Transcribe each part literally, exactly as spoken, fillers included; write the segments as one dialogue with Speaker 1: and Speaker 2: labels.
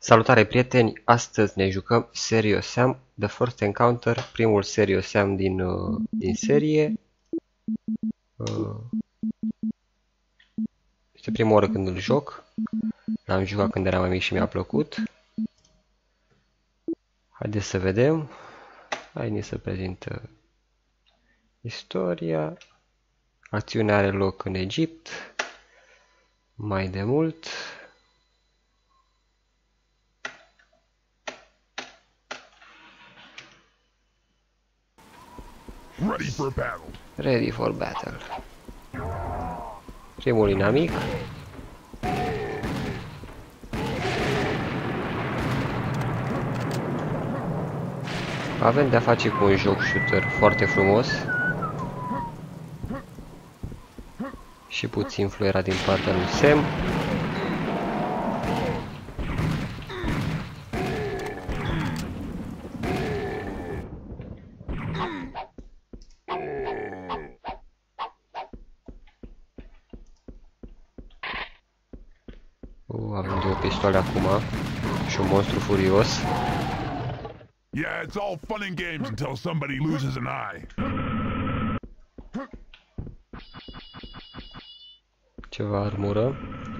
Speaker 1: Salutare prieteni, astăzi ne jucăm Serious Sam, The First Encounter, primul Serious Sam din, uh, din serie. Uh, este prima oară când îl joc, l-am jucat când eram mai mic și mi-a plăcut. Haideți să vedem, hai ni să prezintă istoria. Acțiunea are loc în Egipt, mai de mult.
Speaker 2: Ready for battle.
Speaker 1: Ready for battle. Primul inamic. Avem de-a face cu un joc shooter foarte frumos și puțin fluierat din partea lui Sam. Uh, avem două pistoale acum și un monstru furios.
Speaker 2: Yeah, it's all fun and games until somebody loses an eye.
Speaker 1: Ceva armură.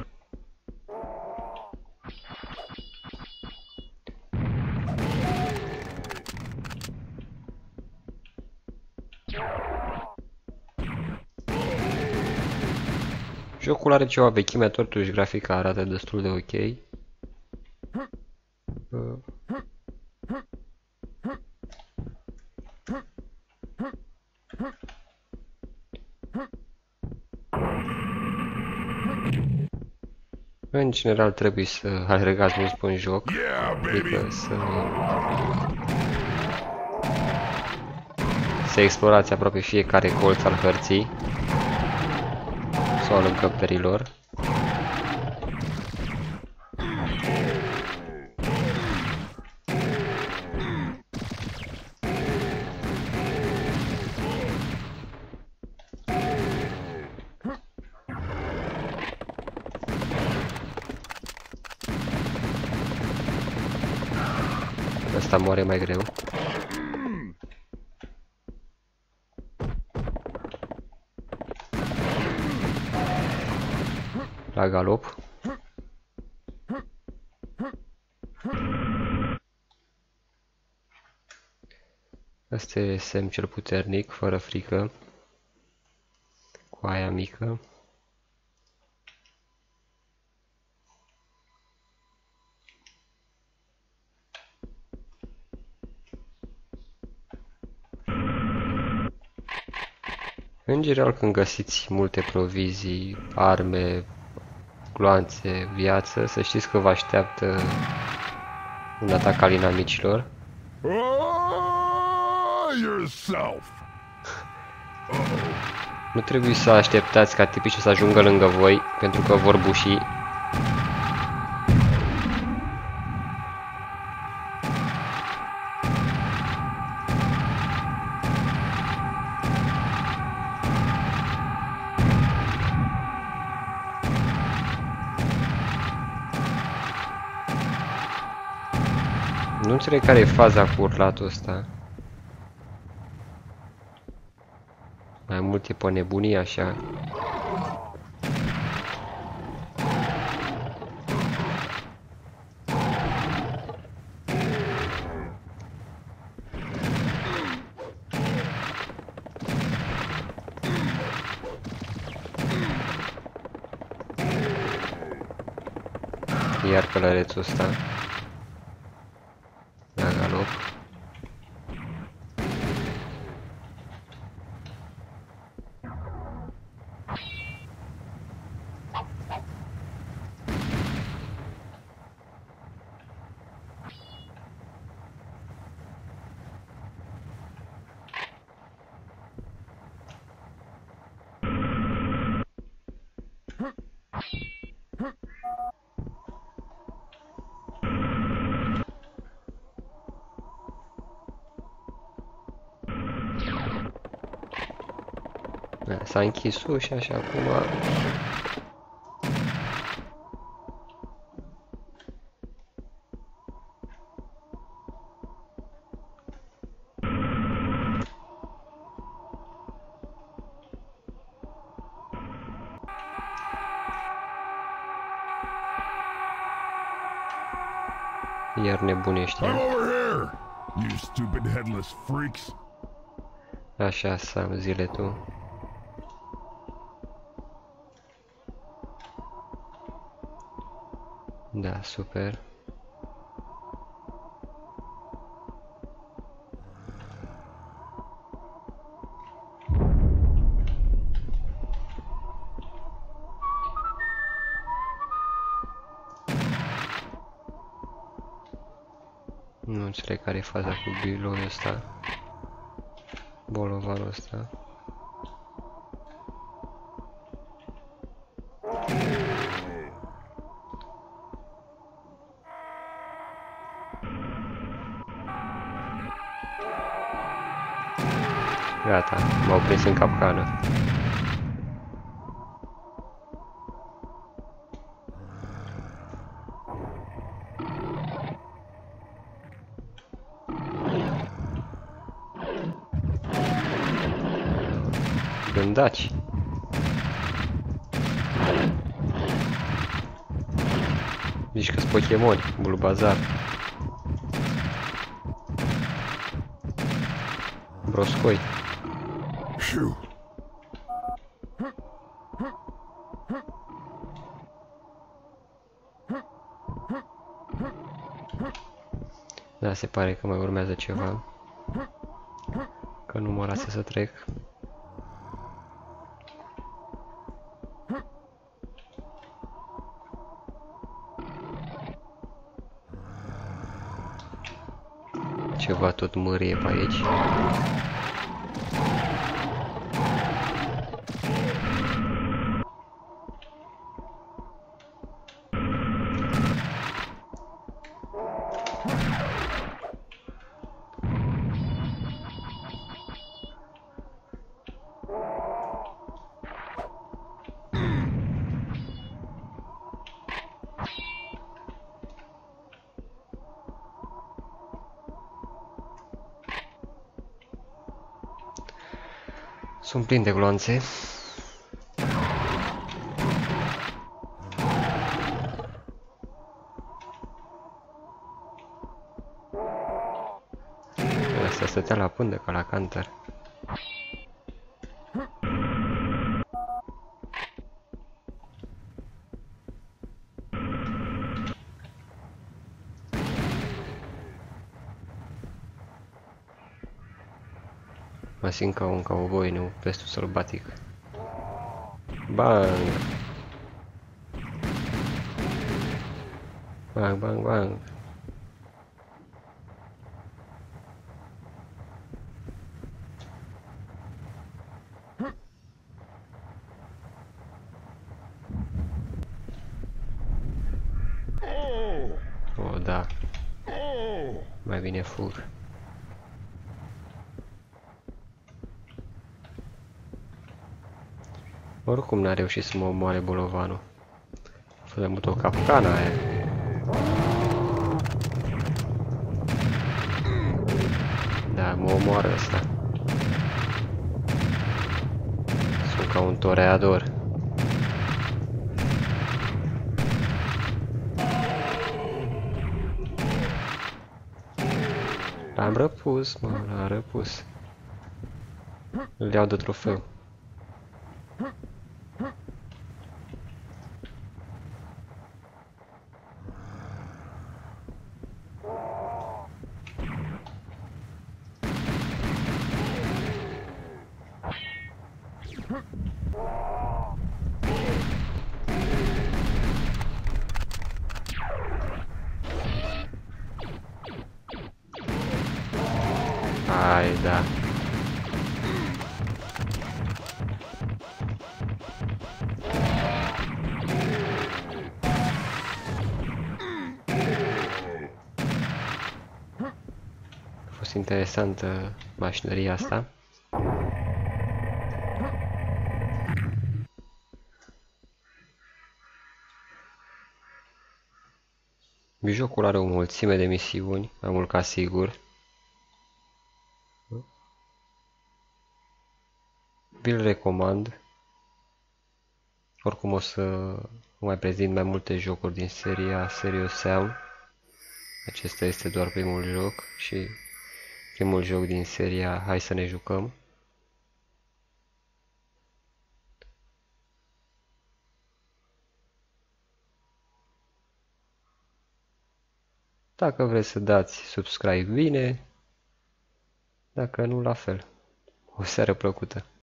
Speaker 1: Jocul are ceva vechime, totuși grafica arată destul de ok. Uh. În general trebuie să alergați mult pe un joc, adică să, să explorați aproape fiecare colț al hărții sau al încăperilor. Asta moare mai greu. La galop. Asta e semn cel puternic, fără frică, cu aia mică. În general, când găsiți multe provizii, arme, gloanțe, viață, să știți că vă așteaptă un atac al inamicilor. Nu trebuie să așteptați ca tipii să ajungă lângă voi, pentru că vor buși. Nu înțeleg care e faza cu urlatul ăsta. Mai mult e pe nebunie așa. Iar călărețul ăsta. La galop. S-a închis ușa și acum Iar nebunește.
Speaker 2: I'm over here, you stupid headless freaks.
Speaker 1: Așa, Sam, zile tu. Da, super. Nu înțeleg care e faza cu biloul ăsta. Bolovanul ăsta. Gata, m-au prins în capcană. Gândaci. Zici că-s Pokémon, Bulbazar. Broscoi.
Speaker 2: Phew.
Speaker 1: Da, se pare că mai urmează ceva. Că nu mă lasă să trec. Ceva tot mărie pe aici. Sunt plin de gloanțe. Asta stătea la pândă ca la canter. Mă simt ca un cowboy, nu pestul sălbatic. Bang! Bang, bang, bang! Oh, da. Mai bine fug. Oricum n-a reușit să mă omoare bolovanul. A fost mai mult o capcană aia. Da, mă omoară ăsta. Sunt ca un toreador. L-am răpus, mă, l-am răpus. Îl iau de trofeu. Ai, da. A fost interesantă mașinăria asta. Jocul are o mulțime de misiuni, mai mult ca sigur. Vi-l recomand. Oricum o să mai prezint mai multe jocuri din seria Serious Sam. Acesta este doar primul joc și primul joc din seria Hai să ne jucăm. Dacă vreți să dați subscribe, bine, dacă nu, la fel. O seară plăcută!